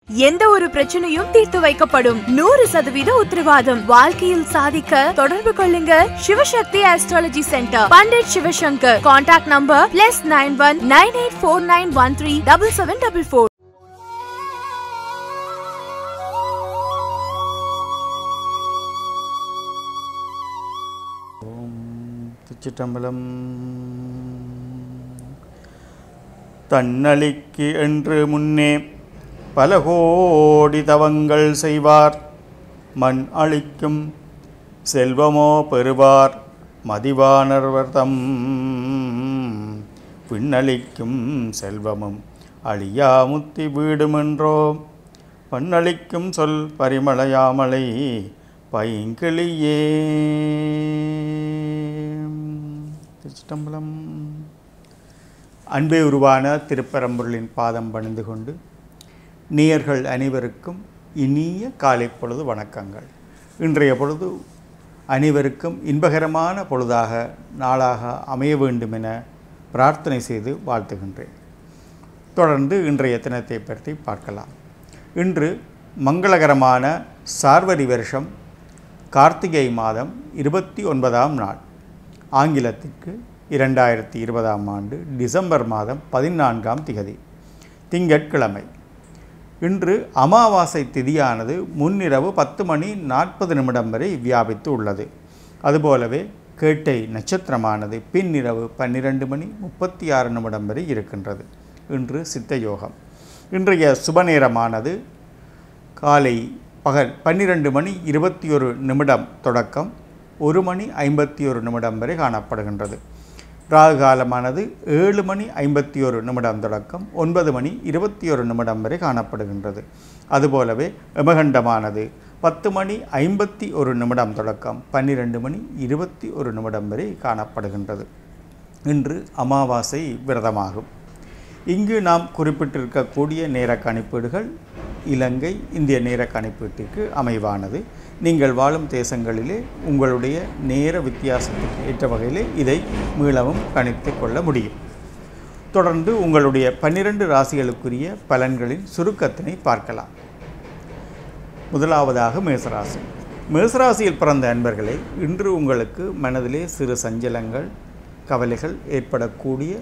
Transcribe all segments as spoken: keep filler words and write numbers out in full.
எந்த ஒரு பிரச்சனையும் தீர்த்து வைக்கப்படும். நூறு சதவீத உத்தரவாதம். வாழ்க்கையில் சாதிக்க தொடர்பு கொள்ளுங்க. Shivashakti astrology centre, Pandit Shivashankar. Contact number plus nine one nine eight four nine one three double seven double four. சிற்றம்பலம். தன்னழிக்கு என்று முன்னே பல கோடி தவங்கள் செய்வார், மண் அழிக்கும் செல்வமோ பெறுவார் மதிவானர்வர்தம். பின்னழிக்கும் செல்வமும் அழியா முத்தி வீடுமென்றோ, பண்ணளிக்கும் சொல் பரிமளையாமலை பைங்கிளியே. திருச்சிட்டம்பலம். அன்பே உருவான திருப்பரம்பொருளின் பாதம் பணிந்து கொண்டு நேயர்கள் அனைவருக்கும் இனிய காலை பொழுது வணக்கங்கள். இன்றைய பொழுது அனைவருக்கும் இன்பகரமான பொழுதாக நாளாக அமைய வேண்டும் என பிரார்த்தனை செய்து வாழ்த்துகின்றேன். தொடர்ந்து இன்றைய தினத்தை பற்றி பார்க்கலாம். இன்று மங்களகரமான சார்வரி வருஷம் கார்த்திகை மாதம் இருபத்தி ஒன்பதாம் நாள், ஆங்கிலத்திற்கு இரண்டாயிரத்தி இருபதாம் ஆண்டு டிசம்பர் மாதம் பதினான்காம் திகதி, திங்கட்கிழமை. இன்று அமாவாசை திதியானது முன்னிரவு பத்து மணி நாற்பது நிமிடம் வரை வியாபித்து உள்ளது. அதுபோலவே கேட்டை நட்சத்திரமானது பின்னிரவு பன்னிரண்டு மணி முப்பத்தி ஆறு நிமிடம் வரை இருக்கின்றது. இன்று சித்த யோகம். இன்றைய சுபநேரமானது காலை பகல் பன்னிரண்டு மணி இருபத்தி ஒரு நிமிடம் தொடக்கம் ஒரு மணி ஐம்பத்தி ஒரு நிமிடம் வரை காணப்படுகின்றது. ராகு காலமானது ஏழு மணி ஐம்பத்தி ஒரு நிமிடம் தொடக்கம் ஒன்பது மணி இருபத்தி ஒரு நிமிடம் வரை காணப்படுகின்றது. அதுபோலவே யமகண்டமானது பத்து மணி ஐம்பத்தி ஒரு நிமிடம் தொடக்கம் பன்னிரெண்டு மணி இருபத்தி ஒரு நிமிடம் வரை காணப்படுகின்றது. இன்று அமாவாசை விரதமாகும். இங்கு நாம் குறிப்பிட்டிருக்கக்கூடிய நேர கணிப்பீடுகள் இலங்கை இந்திய நேர கணிப்பீட்டிற்கு அமைவானது. நீங்கள் வாழும் தேசங்களிலே உங்களுடைய நேர வித்தியாசத்துக்கு ஏற்ற வகையிலே இதை மீளவும் கணித்து கொள்ள முடியும். தொடர்ந்து உங்களுடைய பன்னிரண்டு ராசிகளுக்குரிய பலன்களின் சுருக்கத்தினை பார்க்கலாம். முதலாவதாக மேசராசி. மேசராசியில் பிறந்த அன்பர்களே, இன்று உங்களுக்கு மனதிலே சிறு சஞ்சலங்கள், கவலைகள் ஏற்படக்கூடிய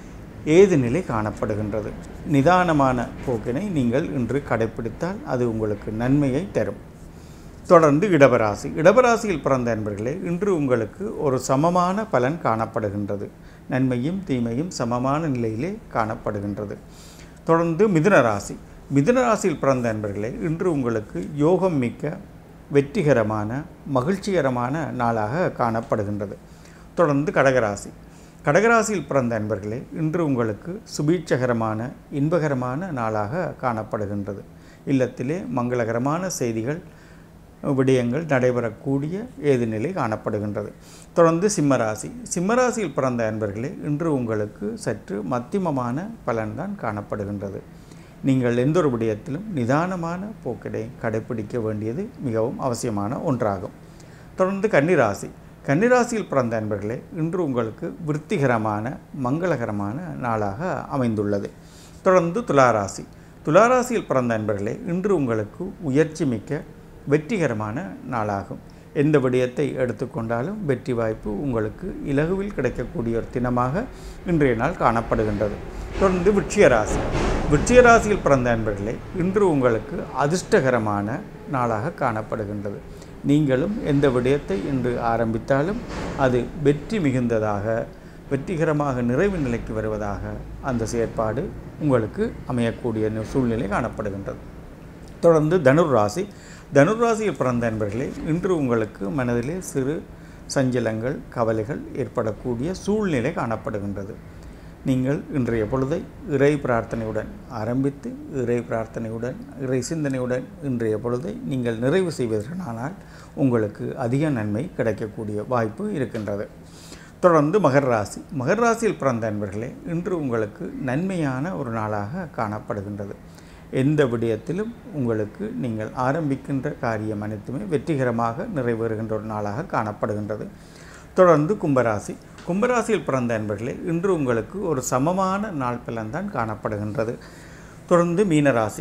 ஏது நிலை காணப்படுகின்றது. நிதானமான போக்கினை நீங்கள் இன்று கடைப்பிடித்தால் அது உங்களுக்கு நன்மையை தரும். தொடர்ந்து இடபராசி. இடபராசியில் பிறந்த அன்பர்களே, இன்று உங்களுக்கு ஒரு சமமான பலன் காணப்படுகின்றது. நன்மையும் தீமையும் சமமான நிலையிலே காணப்படுகின்றது. தொடர்ந்து மிதுன ராசி. மிதுன ராசியில் பிறந்த அன்பர்களே, இன்று உங்களுக்கு யோகம் மிக்க வெற்றிகரமான மகிழ்ச்சிகரமான நாளாக காணப்படுகின்றது. தொடர்ந்து கடகராசி. கடகராசியில் பிறந்த அன்பர்களே, இன்று உங்களுக்கு சுபீட்சகரமான இன்பகரமான நாளாக காணப்படுகின்றது. இல்லத்திலே மங்களகரமான செய்திகள் விடயங்கள் நடைபெறக்கூடிய ஏது நிலை காணப்படுகின்றது. தொடர்ந்து சிம்மராசி. சிம்மராசியில் பிறந்த அன்பர்களே, இன்று உங்களுக்கு சற்று மத்தியமமான பலன்தான் காணப்படுகின்றது. நீங்கள் எந்த ஒரு விடயத்திலும் நிதானமான போக்கினை கடைப்பிடிக்க வேண்டியது மிகவும் அவசியமான ஒன்றாகும். தொடர்ந்து கன்னிராசி. கன்னிராசியில் பிறந்த அன்பர்களே, இன்று உங்களுக்கு விருத்திகரமான மங்களகரமான நாளாக அமைந்துள்ளது. தொடர்ந்து துளாராசி. துளாராசியில் பிறந்த அன்பர்களே, இன்று உங்களுக்கு உயர்ச்சி மிக்க வெற்றிகரமான நாளாகும். எந்த விடயத்தை எடுத்துக்கொண்டாலும் வெற்றி வாய்ப்பு உங்களுக்கு இலகுவில் கிடைக்கக்கூடிய ஒரு தினமாக இன்றைய நாள் காணப்படுகின்றது. தொடர்ந்து விருச்சிகராசி. விருச்சிகராசியில் பிறந்த அன்பர்களே, இன்று உங்களுக்கு அதிர்ஷ்டகரமான நாளாக காணப்படுகின்றது. நீங்களும் எந்த விடயத்தை இன்று ஆரம்பித்தாலும் அது வெற்றி மிகுந்ததாக, வெற்றிகரமாக நிறைவு நிலைக்கு வருவதாக அந்த செயற்பாடு உங்களுக்கு அமையக்கூடிய சூழ்நிலை காணப்படுகின்றது. தொடர்ந்து தனுர் ராசி. தனுர் ராசியில் பிறந்த அன்பர்களே, இன்று உங்களுக்கு மனதிலே சிறு சஞ்சலங்கள், கவலைகள் ஏற்படக்கூடிய சூழ்நிலை காணப்படுகின்றது. நீங்கள் இன்றைய பொழுதை இறை பிரார்த்தனையுடன் ஆரம்பித்து இறை பிரார்த்தனையுடன் இறை சிந்தனையுடன் இன்றைய பொழுதை நீங்கள் நிறைவு செய்வதற்கானால் உங்களுக்கு அதிக நன்மை கிடைக்கக்கூடிய வாய்ப்பு இருக்கின்றது. தொடர்ந்து மகர ராசி. மகர ராசியில் பிறந்த அன்பர்களே, இன்று உங்களுக்கு நன்மையான ஒரு நாளாக காணப்படுகின்றது. எந்த விடயத்திலும் உங்களுக்கு நீங்கள் ஆரம்பிக்கின்ற காரியம் அனைத்துமே வெற்றிகரமாக நிறைவேறுகின்ற ஒரு நாளாக காணப்படுகின்றது. தொடர்ந்து கும்பராசி. கும்பராசியில் பிறந்த அன்பர்களே, இன்று உங்களுக்கு ஒரு சமமான நாள் பலன்தான் காணப்படுகின்றது. தொடர்ந்து மீனராசி.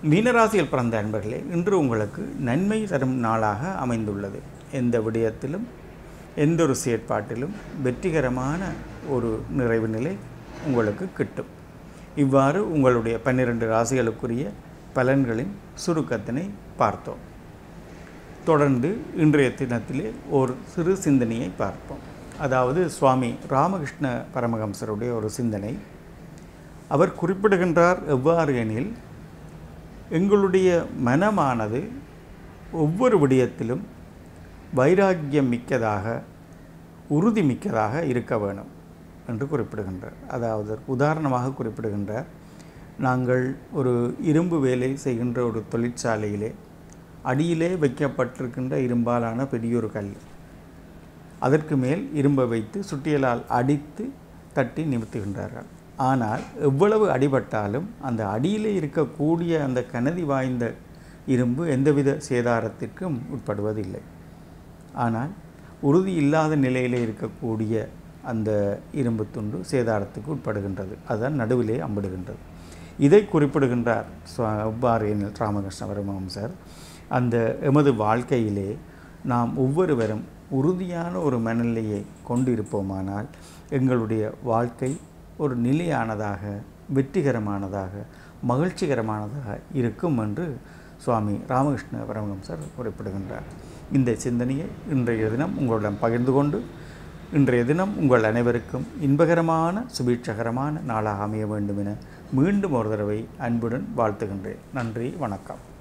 மீனராசியில் பிறந்த அன்பர்களே, இன்று உங்களுக்கு நன்மை தரும் நாளாக அமைந்துள்ளது. எந்த விடயத்திலும் எந்த ஒரு செயற்பாட்டிலும் வெற்றிகரமான ஒரு நிறைவு நிலை உங்களுக்கு கிட்டும். இவ்வாறு உங்களுடைய பன்னிரண்டு ராசிகளுக்குரிய பலன்களின் சுருக்கத்தினை பார்த்தோம். தொடர்ந்து இன்றைய தினத்திலே ஒரு சிறு சிந்தனையை பார்ப்போம். அதாவது சுவாமி ராமகிருஷ்ண பரமஹம்சருடைய ஒரு சிந்தனை. அவர் குறிப்பிடுகின்றார் எவ்வாறு எனில், எங்களுடைய மனமானது ஒவ்வொரு விடயத்திலும் வைராக்கியம் மிக்கதாக, உறுதி மிக்கதாக இருக்க வேணும் என்று குறிப்பிடுகின்றார். அதாவது உதாரணமாக குறிப்பிடுகின்றார், நாங்கள் ஒரு இரும்பு வேலை செய்கின்ற ஒரு தொழிற்சாலையிலே அடியிலே வைக்கப்பட்டிருக்கின்ற இரும்பாலான பெரியொரு கல், அதற்கு மேல் இரும்பை வைத்து சுட்டியலால் அடித்து தட்டி நிமித்துகின்றார்கள். ஆனால் எவ்வளவு அடிபட்டாலும் அந்த அடியிலே இருக்கக்கூடிய அந்த கனதி வாய்ந்த இரும்பு எந்தவித சேதாரத்திற்கும் உட்படுவதில்லை. ஆனால் உறுதி இல்லாத நிலையிலே இருக்கக்கூடிய அந்த இரும்பு துண்டு சேதாரத்துக்கு உட்படுகின்றது. அதுதான் நடுவிலே அம்பிடுகின்றது. இதை குறிப்பிடுகின்றார் சுவாமி ராமகிருஷ்ண பரமஹம்சர். அந்த எமது வாழ்க்கையிலே நாம் ஒவ்வொருவரும் உறுதியான ஒரு மனநிலையை கொண்டிருப்போமானால் எங்களுடைய வாழ்க்கை ஒரு நிலையானதாக, வெற்றிகரமானதாக, மகிழ்ச்சிகரமானதாக இருக்கும் என்று சுவாமி ராமகிருஷ்ண பரமஹம்சர் குறிப்பிடுகின்றார். இந்த சிந்தனையை இன்றைய தினம் உங்களுடன் பகிர்ந்து கொண்டு, இன்றைய தினம் உங்கள் அனைவருக்கும் இன்பகரமான சுபீட்சகரமான நாளாக அமைய வேண்டும் என மீண்டும் ஒரு தடவை அன்புடன் வாழ்த்துகின்றேன். நன்றி, வணக்கம்.